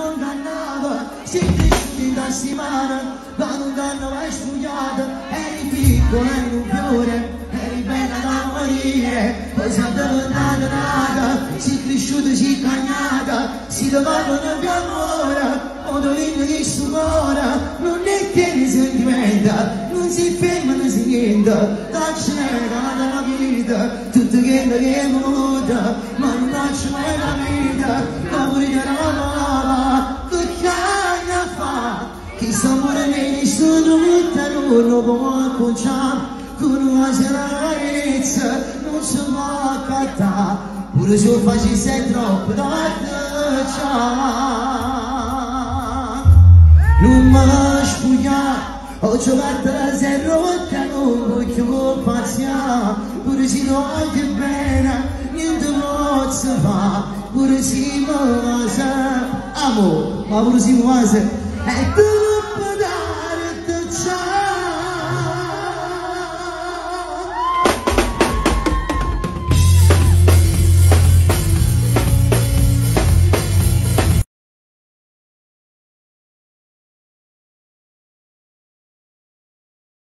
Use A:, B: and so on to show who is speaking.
A: ingannava, si cresciuti da settimana, quando ingannava e sfugliata, eri piccola in un fiore, eri bella da morire, poi si è nata, si cresciuta, si cagnata, si trovavano più amore, odorino di stupore, non è che ne sentimenta, non si ferma, non si niente, l'accera della vita, tutto quello che è muta, ma non faccio mai la vita, ma pure che roba, che cagna fa, che sta pure nei sono tutta non può conciare, con una serarezza non si può accattare, pure se lo facesse troppo da non mi spugliare, ho giocato la serrotta, non voglio paziare, pure se non voglio bene, niente posso fare, pure se mi va, amo, ma pure se mi va,